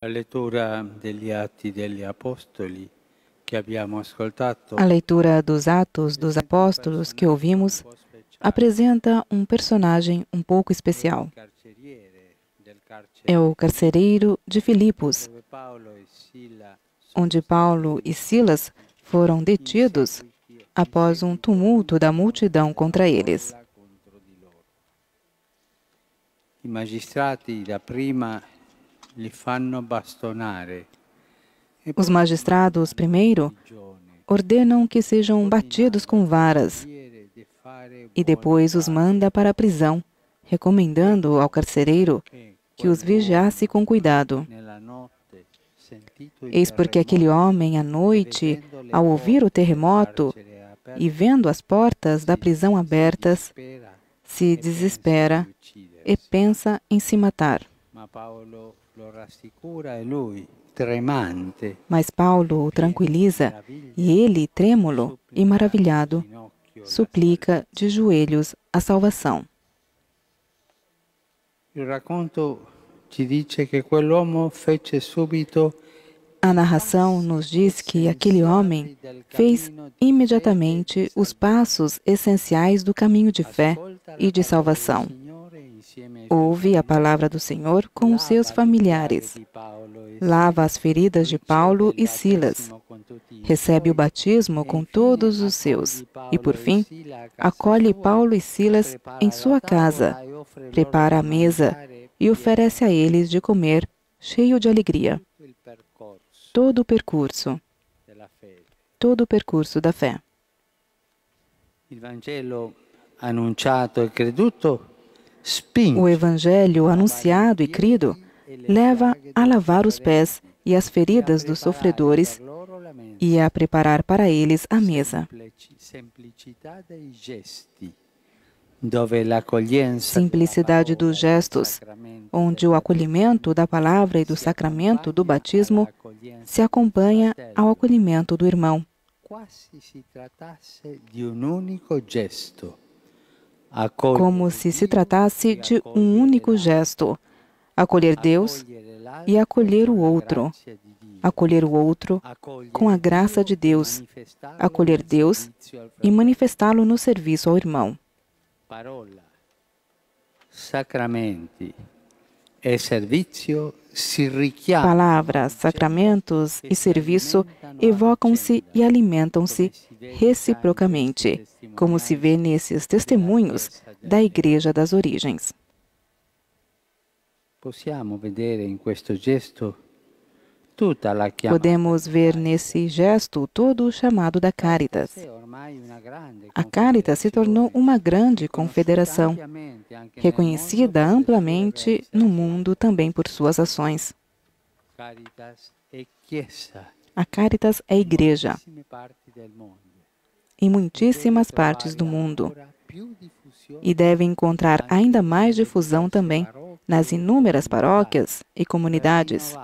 La lettura degli Atti degli Apostoli que abbiamo ascoltato A leitura dos Atos dos Apóstolos que ouvimos apresenta um personagem um pouco especial. É o carcereiro de Filipos, onde Paulo e Silas foram detidos após um tumulto da multidão contra eles. I magistrati dapprima li fanno bastonare. Os magistrados, primeiro, ordenam que sejam batidos com varas e depois os manda para a prisão, recomendando ao carcereiro que os vigiasse com cuidado. Eis porque aquele homem, à noite, ao ouvir o terremoto e vendo as portas da prisão abertas, se desespera e pensa em se matar. Mas Paulo o tranquiliza e ele, trêmulo e maravilhado, suplica de joelhos a salvação. Il racconto ci dice che quell'uomo fece subito. A narração nos diz que aquele homem fez imediatamente os passos essenciais do caminho de fé e de salvação. Ouve a palavra do Senhor com os seus familiares, lava as feridas de Paulo e Silas, recebe o batismo com todos os seus e, por fim, acolhe Paulo e Silas em sua casa, prepara a mesa e oferece a eles de comer, cheio de alegria. Todo o percurso da fé. O Evangelho anunciado e crido leva a lavar os pés e as feridas dos sofredores e a preparar para eles a mesa. Simplicidade dos gestos, onde o acolhimento da palavra e do sacramento do batismo se acompanha ao acolhimento do irmão. Como se se tratasse de um único gesto, acolher Deus e acolher o outro com a graça de Deus, acolher Deus e manifestá-lo no serviço ao irmão. Palavras, sacramentos e serviço evocam-se e alimentam-se reciprocamente, como se vê nesses testemunhos da Igreja das Origens. Podemos ver nesse gesto todo o chamado da Caritas. A Caritas se tornou uma grande confederação, reconhecida amplamente no mundo também por suas ações. A Caritas é Igreja em muitíssimas partes do mundo e deve encontrar ainda mais difusão também nas inúmeras paróquias e comunidades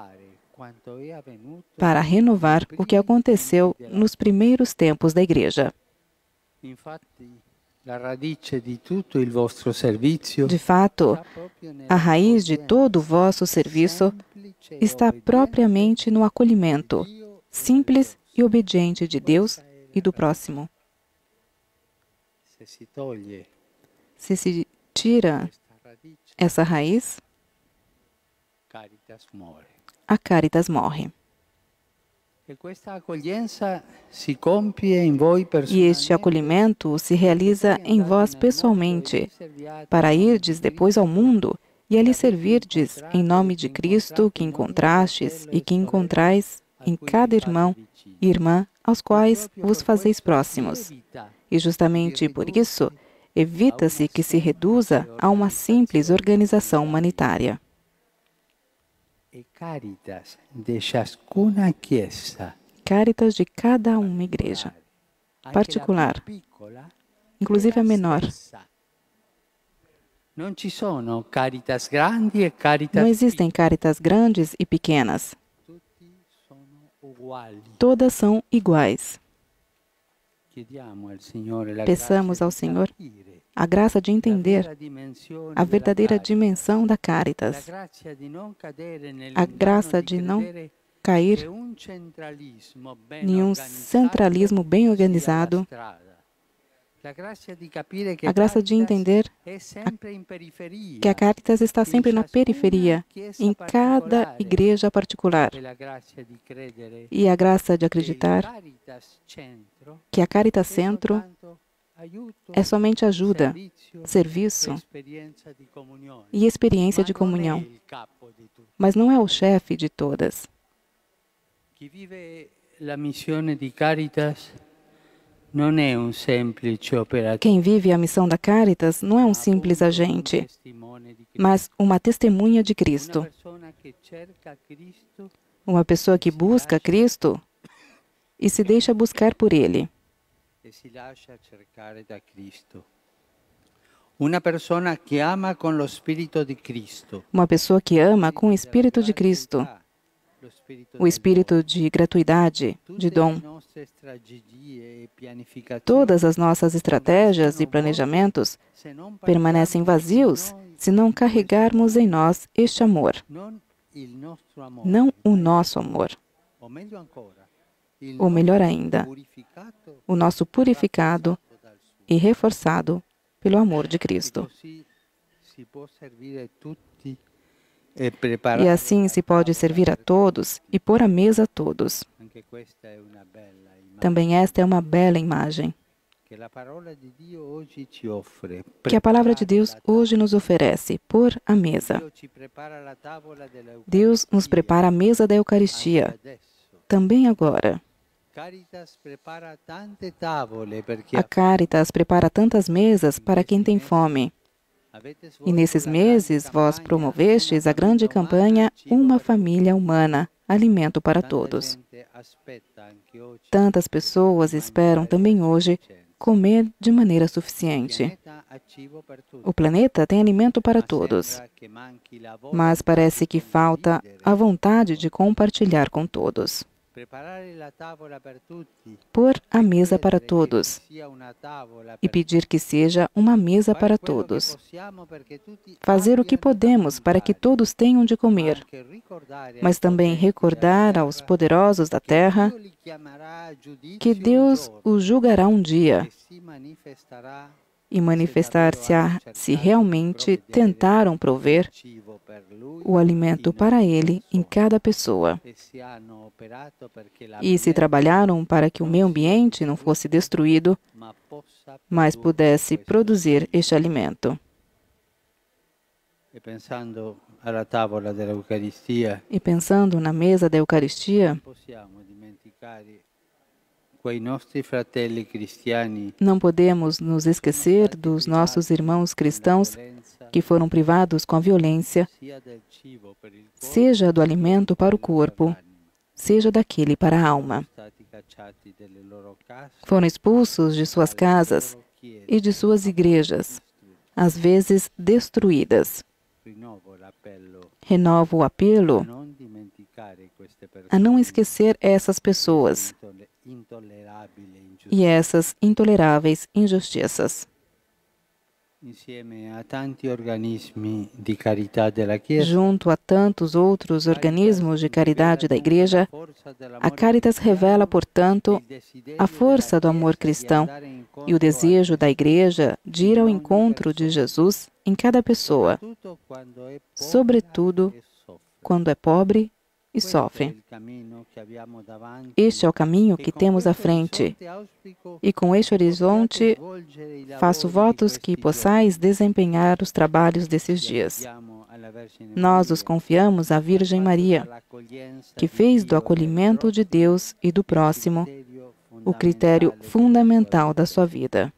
para renovar o que aconteceu nos primeiros tempos da Igreja. De fato, a raiz de todo o vosso serviço está propriamente no acolhimento simples e obediente de Deus e do próximo. Se se tira essa raiz, a Caritas morre. E este acolhimento se realiza em vós pessoalmente, para irdes depois ao mundo e ali servirdes em nome de Cristo que encontrastes e que encontrais em cada irmão e irmã aos quais vos fazeis próximos. E justamente por isso, evita-se que se reduza a uma simples organização humanitária. Caritas de cada uma igreja, particular, inclusive a menor. Não existem caritas grandes e pequenas. Todas são iguais. Peçamos ao Senhor a graça de entender a verdadeira dimensão da Caritas, a graça de não cair em um centralismo bem organizado, a graça de entender que a Caritas está sempre na periferia, em cada igreja particular, e a graça de acreditar que a Caritas Centro é somente ajuda, serviço e experiência de comunhão, mas não é o chefe de todas. Quem vive a missão da Caritas não é um simples agente, mas uma testemunha de Cristo. Uma pessoa que busca Cristo e se deixa buscar por Ele. Uma pessoa que ama com o Espírito de Cristo. Uma pessoa que ama com o Espírito de Cristo. O espírito de gratuidade, de dom. Todas as nossas estratégias e planejamentos permanecem vazios se não carregarmos em nós este amor. Não o nosso amor. Ou melhor ainda, o nosso purificado e reforçado pelo amor de Cristo. E assim se pode servir a todos e pôr à mesa a todos. Também esta é uma bela imagem que a Palavra de Deus hoje nos oferece, pôr à mesa. Deus nos prepara a mesa da Eucaristia, também agora. A Caritas prepara tantas mesas para quem tem fome. E nesses meses, vós promovestes a grande campanha Uma Família Humana, Alimento para Todos. Tantas pessoas esperam também hoje comer de maneira suficiente. O planeta tem alimento para todos, mas parece que falta a vontade de compartilhar com todos. Pôr a mesa para todos e pedir que seja uma mesa para todos. Fazer o que podemos para que todos tenham de comer, mas também recordar aos poderosos da terra que Deus os julgará um dia e manifestar-se-á se realmente tentaram prover o alimento para ele em cada pessoa. E se trabalharam para que o meio ambiente não fosse destruído, mas pudesse produzir este alimento. E pensando na mesa da Eucaristia, não podemos nos esquecer dos nossos irmãos cristãos que foram privados com a violência, seja do alimento para o corpo, seja daquele para a alma. Foram expulsos de suas casas e de suas igrejas, às vezes destruídas. Renovo o apelo a não esquecer essas pessoas e essas intoleráveis injustiças. Junto a tantos outros organismos de caridade da Igreja, a Caritas revela, portanto, a força do amor cristão e o desejo da Igreja de ir ao encontro de Jesus em cada pessoa, sobretudo quando é pobre e sofre. Este é o caminho que temos à frente, e com este horizonte faço votos que possais desempenhar os trabalhos desses dias. Nós os confiamos à Virgem Maria, que fez do acolhimento de Deus e do próximo o critério fundamental da sua vida.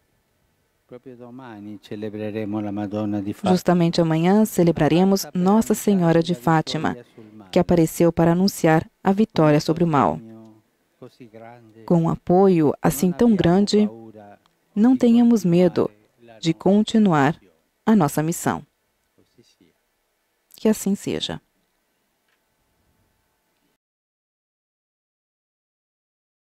Justamente amanhã celebraremos Nossa Senhora de Fátima, que apareceu para anunciar a vitória sobre o mal. Com um apoio assim tão grande, não tenhamos medo de continuar a nossa missão. Que assim seja.